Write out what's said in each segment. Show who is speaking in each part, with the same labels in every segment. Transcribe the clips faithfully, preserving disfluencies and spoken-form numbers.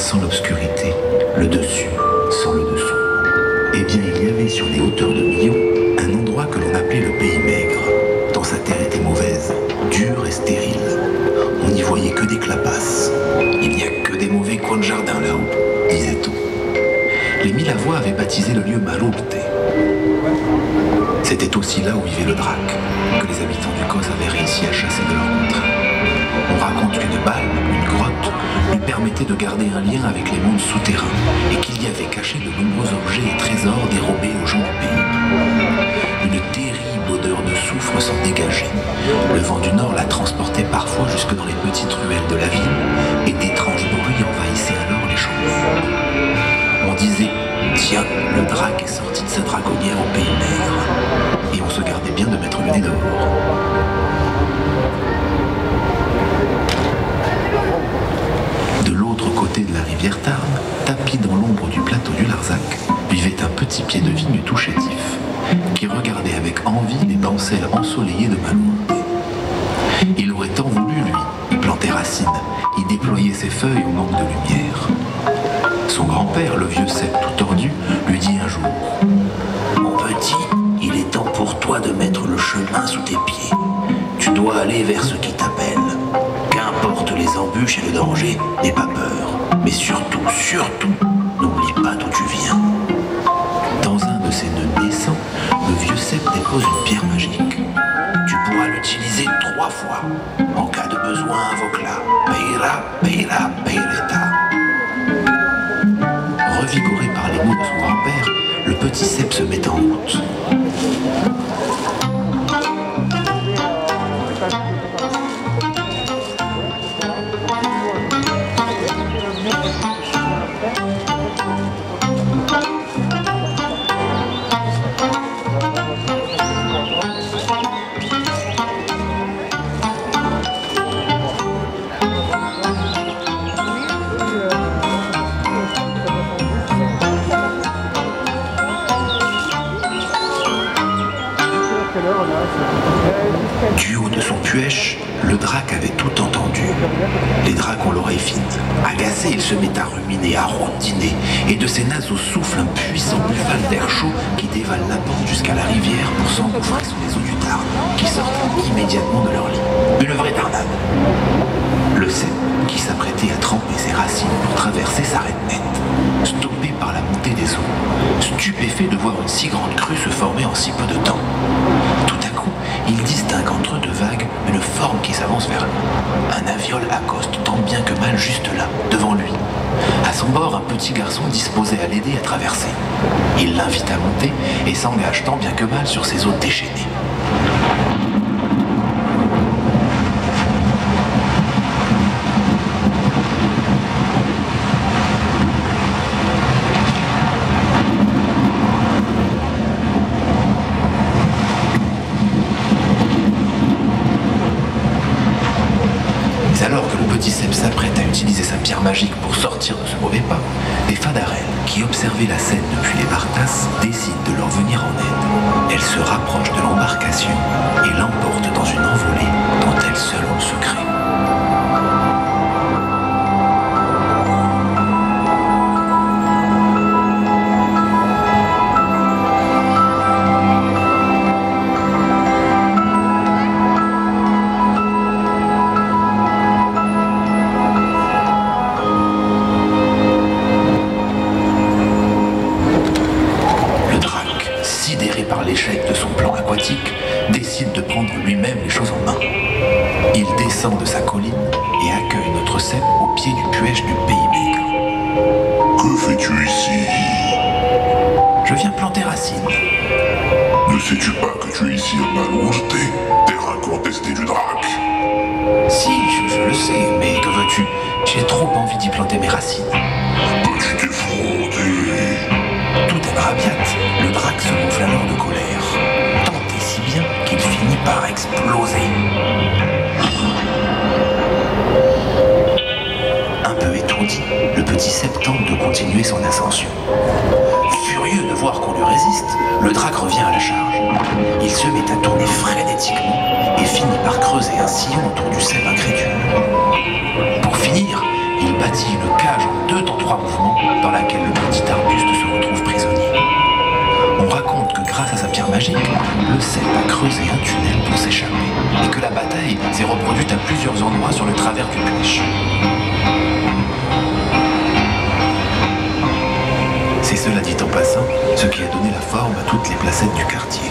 Speaker 1: sans l'obscurité, le dessus sans le dessous. Eh bien, il y avait sur les hauteurs de Millau un endroit que l'on appelait le Pays Maigre, tant sa terre était mauvaise, dure et stérile. On n'y voyait que des clapasses. Il n'y a que des mauvais coins de jardin là-haut, disait-on. Les Milavois avaient baptisé le lieu Maloulte. C'était aussi là où vivait le drac, que les habitants du Cos avaient réussi à chasser de leur contrat. On raconte qu'une balme, une grotte, lui permettait de garder un lien avec les mondes souterrains et qu'il y avait caché de nombreux objets et trésors dérobés aux gens du pays. Une terrible odeur de soufre s'en dégageait. Le vent du nord la transportait parfois jusque dans les petites ruelles de la ville et d'étranges bruits envahissaient alors les chambres. On disait « Tiens, le drac est sorti de sa dragonnière au Pays Maigre » et on se gardait bien de mettre le nez dehors. De l'autre côté de la rivière Tarn, tapi dans l'ombre du plateau du Larzac, vivait un petit pied de vigne tout chétif, qui regardait avec envie les bancelles ensoleillées de Maloulte. Il aurait tant voulu, lui, y planter racines, y déployer ses feuilles au manque de lumière. Son grand-père, le vieux cep tout tordu, lui dit un jour « Mon petit, il est temps pour toi de mettre le chemin sous tes pieds. Tu dois aller vers ce qui t'appelle. Qu'importe les embûches et le danger, n'aie pas peur. Mais surtout, surtout, n'oublie pas d'où tu viens. » Dans un de ses nœuds naissants, le vieux cep dépose une pierre magique. Tu pourras l'utiliser trois fois. En cas de besoin, invoque-la. Peira, peira, peireta. Revigoré par les mots de son grand-père, le petit cep se met en route. Du haut de son puèche, le drac avait tout entendu. Les dracs ont l'oreille fine. Agacé, il se met à ruminer, à rondiner, et de ses naseaux souffle un puissant buffal d'air chaud qui dévale la pente jusqu'à la rivière pour s'engouffrer sous les eaux du Tarn, qui sortent immédiatement de leur lit. Une vraie tornade. Le cep, qui s'apprêtait à tremper ses racines pour traverser, s'arrête net, stoppé par la montée des eaux, stupéfait de voir une si grande crue se former en si peu de temps. Tout à coup, il distingue entre deux vagues une forme qui s'avance vers lui. Un aviole accoste tant bien que mal juste là, devant lui. À son bord, un petit garçon disposé à l'aider à traverser. Il l'invite à monter et s'engage tant bien que mal sur ses eaux déchaînées. Alors que le petit cep s'apprête à utiliser sa pierre magique pour sortir de ce mauvais pas, les Fadarelles, qui observaient la scène depuis les Bartas, décident de leur venir en aide. Elles se rapprochent de l'embarcation et l'emportent dans une envolée dont elles seules ont le secret. Par l'échec de son plan aquatique, décide de prendre lui-même les choses en main. Il descend de sa colline et accueille notre cep au pied du puège du Pays Maigre.
Speaker 2: Que fais-tu ici?
Speaker 1: Je viens planter racine.
Speaker 2: Ne sais-tu pas que tu es ici à Maloulte, terrain contesté du drac?
Speaker 1: Si, je, je le sais, mais que veux-tu? J'ai trop envie d'y planter mes racines.
Speaker 2: Peux-tu t'effronter?
Speaker 1: Tout est rabiate, le drac se gonfle alors de colère, tant et si bien qu'il finit par exploser. Un peu étourdi, le petit cep tente de continuer son ascension. Furieux de voir qu'on lui résiste, le drac revient à la charge. Il se met à tourner frénétiquement et finit par creuser un sillon autour du cep incrédule. Pour finir, il bâtit une cage en deux temps trois mouvements dans laquelle le petit arbuste se retrouve prisonnier. On raconte que grâce à sa pierre magique, le cep a creusé un tunnel pour s'échapper et que la bataille s'est reproduite à plusieurs endroits sur le travers du pêche. C'est cela dit en passant, ce qui a donné la forme à toutes les placettes du quartier.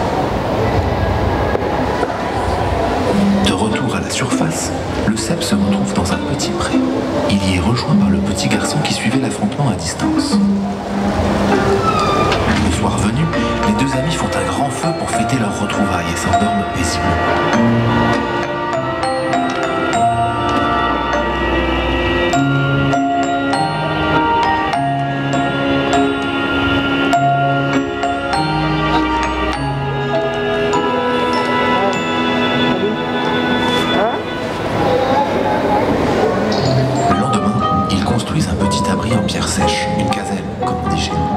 Speaker 1: De retour à la surface, le cep se retrouve dans un petit pré. Il y est rejoint par le petit garçon qui suivait l'affrontement à distance. Le soir venu, les deux amis font un grand feu pour fêter leur retrouvailles et s'endorment paisiblement. Sèche, une caserne, comme on dit chez nous.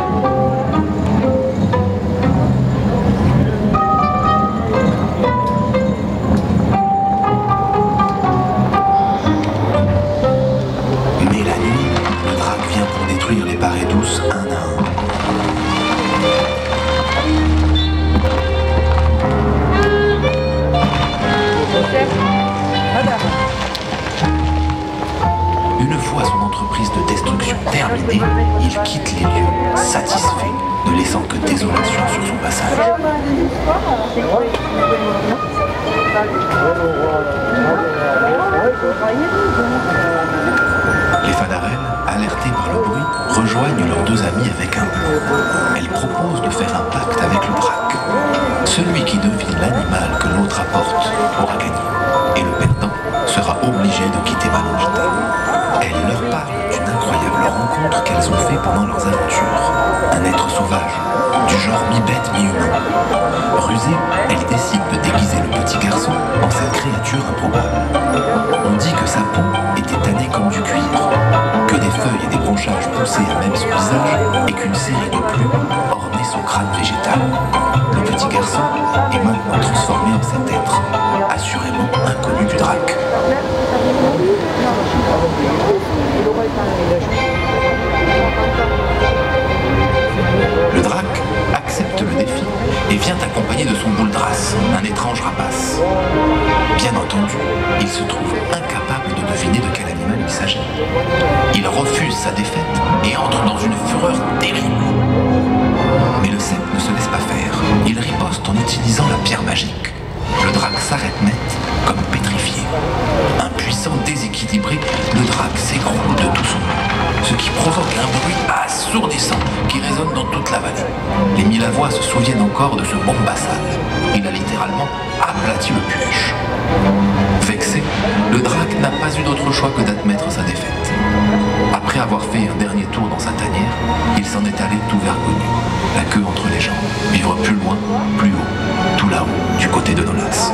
Speaker 1: Mais la nuit, le drac vient pour détruire les parées douces un à un. Une fois son entreprise de destruction terminée, il quitte les lieux, satisfait, ne laissant que désolation sur son passage. Les Fadarelles, alertées par le bruit, rejoignent leurs deux amis avec un plan. Elles proposent de faire un pacte avec le drac. Celui qui devine l'animal que l'autre apporte aura gagné, et le perdant sera obligé de quitter Malonjita. Elle leur parle d'une incroyable rencontre qu'elles ont fait pendant leurs aventures. Un être sauvage, du genre mi-bête, mi-humain. Rusée, elle décide de déguiser le petit garçon en cette créature improbable. On dit que sa peau était tannée comme du cuir, que des feuilles et des branchages poussaient à même son visage et qu'une série de plumes ornait son crâne végétal. Le petit garçon est maintenant transformé en cet être, assurément inconnu du drac. Le drac accepte le défi et vient accompagné de son bouldras, un étrange rapace. Bien entendu, il se trouve incapable de deviner de quel animal il s'agit. Il refuse sa défaite et entre dans une fureur terrible. Mais le cep ne se laisse pas faire. Il riposte en utilisant la pierre magique. Le drac s'arrête net, comme pétrifié. Impuissant, déséquilibré, le drac s'écroule de tout son long, ce qui provoque un bruit assourdissant qui résonne dans toute la vallée. Les Milavois se souviennent encore de ce bombassage. Il a littéralement aplati le puèche. Vexé, le drac n'a pas eu d'autre choix que d'admettre sa défaite. Après avoir fait un dernier tour dans sa tanière, il s'en est allé tout vergogné, la queue entre les jambes, vivre plus loin, plus haut, tout là-haut, du côté de Nolas.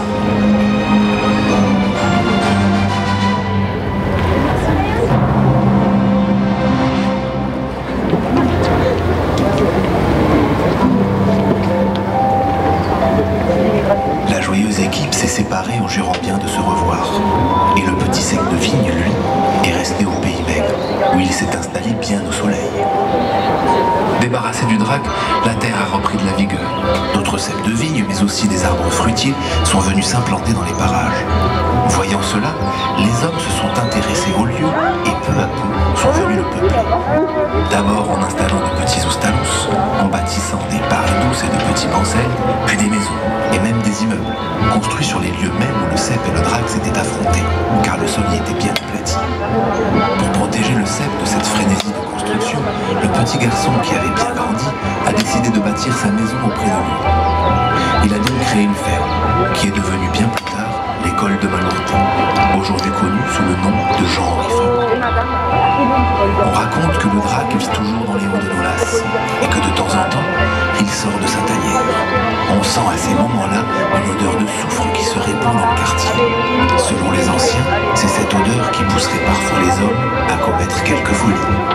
Speaker 1: La joyeuse équipe s'est séparée en jurant bien de se revoir. Et le petit sec de vigne, lui, est resté au pays maigre, où il s'est installé bien au soleil. Débarrassé du drac, la terre a repris de la vigueur. D'autres ceps de vigne, mais aussi des arbres fruitiers, sont venus s'implanter dans les parages. Voyant cela, les hommes se sont intéressés au lieu et peu à peu sont venus le peupler. D'abord en installant de petits oustalos, en bâtissant des parées douces et de petits bancels, puis des maisons et même des immeubles, construits sur les lieux mêmes où le cep et le drac s'étaient affrontés, car le sol y était bien aplati. Pour protéger le cep de cette frénésie de construction, le petit garçon qui avait bien grandi a décidé de bâtir sa maison auprès de lui. Il a donc créé une ferme, qui est devenue bien plus tard l'école de Malonjita, aujourd'hui connue sous le nom de Jean-Henri Fabre. On raconte que le drac vit toujours dans les hauts de Nolas, et que de temps en temps, il sort de sa tanière. On sent à ces moments-là une odeur de soufre qui se répand dans le quartier. Selon les anciens, c'est cette odeur qui pousserait parfois les hommes à commettre quelques folies.